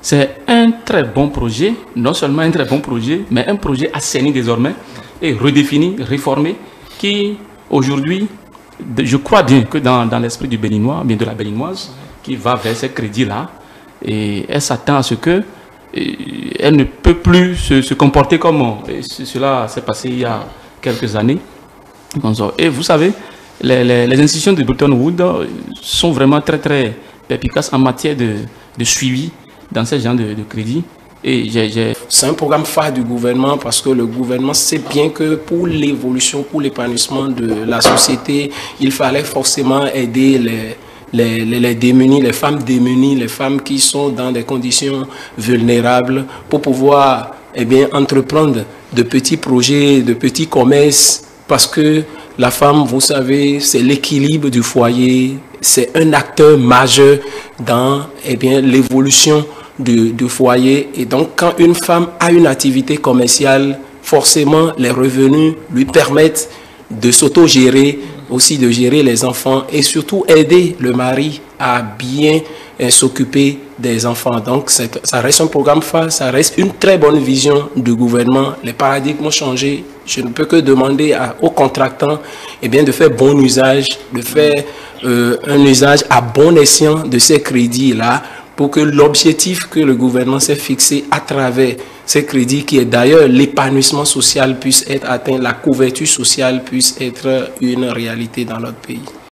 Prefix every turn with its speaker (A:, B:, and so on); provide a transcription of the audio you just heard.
A: C'est un très bon projet, non seulement un très bon projet, mais un projet assaini désormais et redéfini, réformé, qui aujourd'hui, je crois bien que dans l'esprit du Béninois, bien de la Béninoise, qui va vers ces crédits-là, et elle s'attend à ce que elle ne peut plus se comporter comme cela s'est passé il y a quelques années. Et vous savez, les institutions de Bretton Woods sont vraiment très très efficaces en matière de suivi dans ce genre de crédit.
B: C'est un programme phare du gouvernement parce que le gouvernement sait bien que pour l'évolution, pour l'épanouissement de la société, il fallait forcément aider les démunis, les femmes démunies, les femmes qui sont dans des conditions vulnérables pour pouvoir entreprendre de petits projets, de petits commerces parce que la femme, vous savez, c'est l'équilibre du foyer, c'est un acteur majeur dans l'évolution du foyer. Et donc, quand une femme a une activité commerciale, forcément, les revenus lui permettent de s'auto-gérer, aussi de gérer les enfants et surtout aider le mari à bien s'occuper des enfants. Donc, ça reste un programme phare, ça reste une très bonne vision du gouvernement. Les paradigmes ont changé. Je ne peux que demander aux contractants de faire bon usage, de faire un usage à bon escient de ces crédits-là pour que l'objectif que le gouvernement s'est fixé à travers ces crédits, qui est d'ailleurs l'épanouissement social, puisse être atteint, la couverture sociale puisse être une réalité dans notre pays.